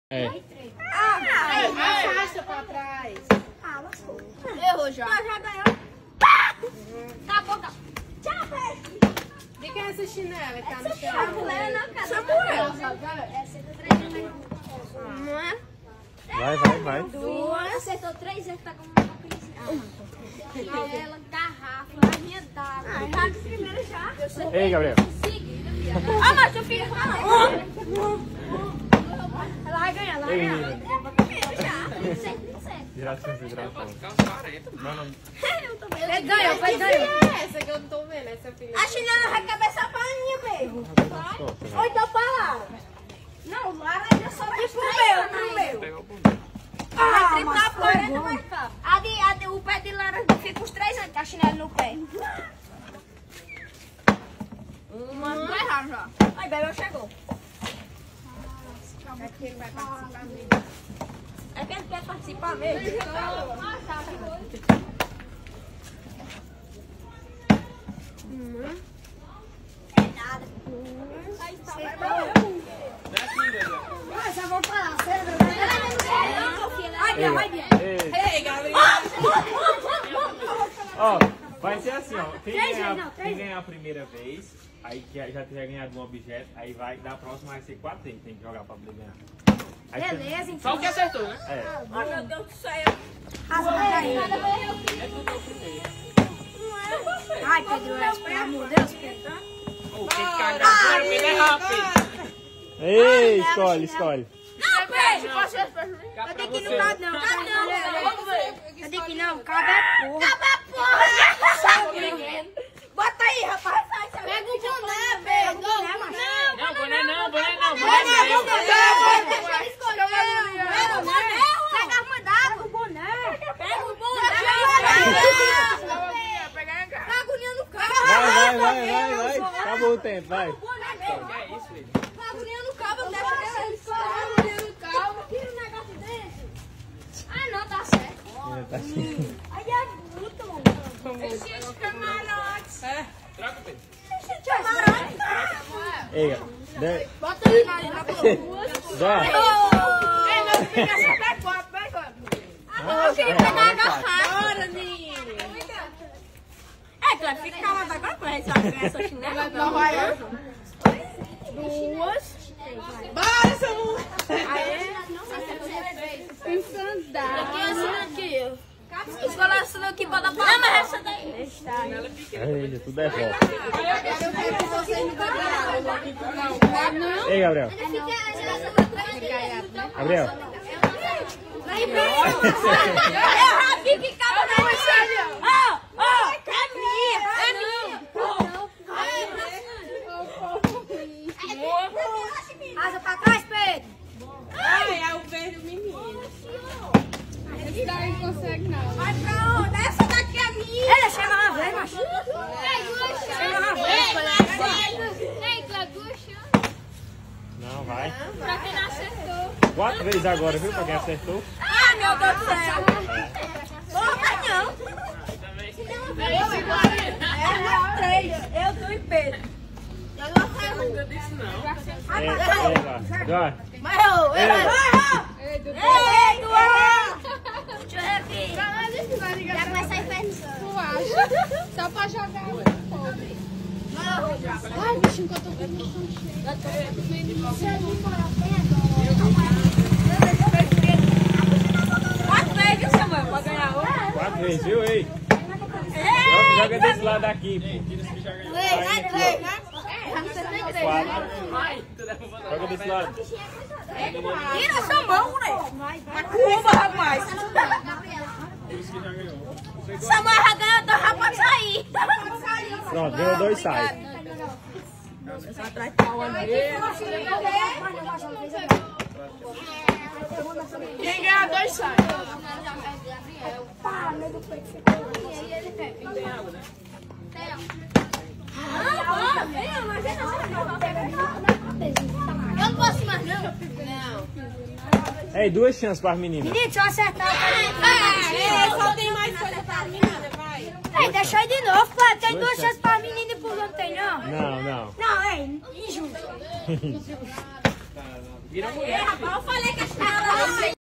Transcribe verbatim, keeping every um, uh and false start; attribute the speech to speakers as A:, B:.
A: É.
B: Ah, vai, arrasta pra trás.
C: Ah, lascou.
B: Errou já.
C: Já ganhou. Tá bom, tá. Tchau, peixe.
B: De quem é essa chinela que tá no chão?
C: Samuel, não, cara.
B: Samuel.
C: Não é?
A: Vai, vai, vai.
C: Duas. Acertou três vezes, tá com uma coisinha. Ela, garrafa, a minha d'água. Ah, já de primeiro já.
A: Ei, Gabriel.
C: Ah, mas eu fiz. Ela vai ganhar, ela vai
A: Ei,
C: ganhar.
A: menina. Hidratação, hidratação. Não, não.
C: Ele ganhou, foi ganhou.
B: É essa que eu não tô vendo, essa filha.
C: A chinela vai cabeçar pra minha mesmo. Ou então pra lá. Não, o laranja só vai pro meu, pro meu. Ah, mas foi bom. A de, a de, o pé de laranja fica os três anos com a chinela no pé. Uma, não errar já. Aí, Bebel chegou.
B: É que ele vai participar mesmo.
C: É que ele quer participar mesmo. Hum. É nada. Aí tá, vai embora. Mas eu vou falar, você vai ver. Vai, Bia.
B: Ei, Gabriel.
A: Ó, vai ser assim, ó. Quem ganhar, quem ganhar a primeira vez, aí que já tiver ganhado um objeto, aí vai, da próxima vai ser quatro tem, tem que jogar pra poder ganhar. Aí
C: Beleza, então.
B: Só o que acertou, né?
A: É.
C: Oh, meu Deus do céu. Ai, Pedro, pelo amor de Deus, Pedro.
B: O que cagar, Pedro é rápido.
A: Ei, escolhe, escolhe.
C: Não, Pedro, posso ver? Eu tenho que ir no lado, não. Cabe não. Vamos ver. Eu tenho que ir, não. Cabe é porra. Cabe é porra. Bota aí, rapaz. Pega o boné, Pedro. Não,
B: Não, boné não, boné não.
C: boné,
B: Boné não.
C: boné. Deixa ele escolher. Pega o boné. Pega a arma d'água. Pega o boné. Pega o boné. Pega a agulhinha no carro.
A: Vai, vai, vai, vai, vai. Acabou o tempo, vai.
B: É isso, filho.
C: A agulhinha no cabo, deixa ele escolher. A agulhinha no cabo. Tira o negócio dentro. Ah, não, tá certo.
A: Tá assim.
C: Aí é bruto.
B: Esse é de camarotes. É, troca, Pedro.
C: Esse é de camarote.
A: Ei, de...
C: Bota aí na boca.
A: Dá.
C: Ei, não, fica sempre a quatro, vai, quatro. Eu queria pegar a garrafa.
B: Bora, menino.
C: É, claro, fica calma agora pra gente saber essa chinela.
B: Não vai,
C: Duas.
B: Bora, Samu.
C: Aqui. Escolha essa daqui pra dar pra... Não, mas essa daí.
A: Ei, tudo é volta.
B: Eu quero que vocês me dêem água.
A: Ei, Gabriel. Gabriel.
C: Eu já vi que cada um é sério. Ó, ó, é minha, é minha. Asa pra trás, Pedro.
B: Ai, é o verde menino. Esse daí não consegue não.
C: Vai pra onde? Essa daqui é minha. Ele chama uma vez, macho. Chama uma vez,
D: Ei, Cláudio, duas chances.
A: Não, vai.
D: Pra quem não acertou.
A: Quatro vezes agora, viu? Pra quem acertou.
C: Ah, meu Deus do céu. Porra, não. É, três. Eu, tu e Pedro. Eu não sei.
B: Eu disse não.
A: É, é, vai. Vai.
C: Mas eu, eu, eu. Ei, Dudu. Ei, deixa eu ver aqui. Já começa a infernizar.
D: Tu acha? Só pra jogar. Ai, bichinho, que eu tô vendo no chão cheio.
C: Quatro vezes, Samuel, pra ganhar um.
A: Quatro vezes, viu? Ei. Joga, joga desse lado aqui, pô.
C: Três, né? Três, né?
A: Quatro. Joga desse lado.
C: Tira essa mão, né? Mas curva, rapaz. Samuel já ganhou, então já pode sair.
A: Pronto, ganhou dois, sai.
B: Quem ganhar dois sai.
C: Eu não posso mais, não. Não.
A: Ei, duas chances para as meninas.
C: Menino, deixa eu acertar.
B: É, só tem mais coisa pra menina, vai.
C: Ei, deixa aí de novo, pô. Tem duas chances pra menina e pro outro, tem não?
A: Não, não.
C: Não, ei, injusto.
B: Vira mulher.
C: Rapaz, eu falei que a